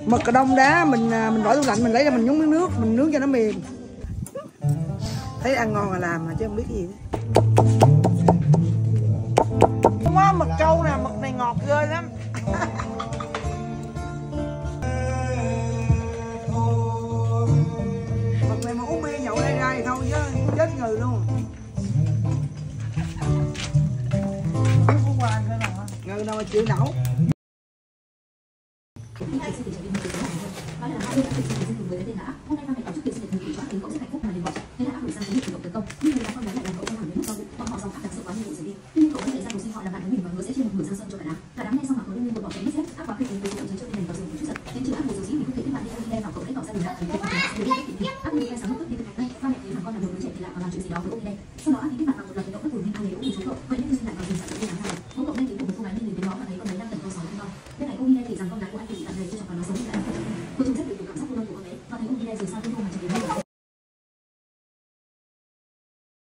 Mực đông đá mình bỏ tủ lạnh, mình lấy ra mình nhúng miếng nước, mình nướng cho nó mềm. Thấy ăn ngon là làm mà chứ không biết gì đó. Không có mực trâu nè, mực này ngọt ghê lắm. Mực này mà uống bia nhậu đây ra thì thôi chứ chết người luôn. Người nào mà chịu nổi. Sau đó anh kết bạn bằng một loạt hành động bất thường liên quan đến ung thư trúng cậu. Vậy nên lại vào tình trạng bị ám hại. Bố cậu nghe tiếng của một cô gái nhìn đến đó và thấy con bé đang tẩn câu 6 con non. Bên này cô Mine thì rằng con gái của anh thì tạm thời cho chồng và nó sống như là anh không. Cô trông rất được cảm giác cô đơn của con bé và thấy cô Mine rời xa thôn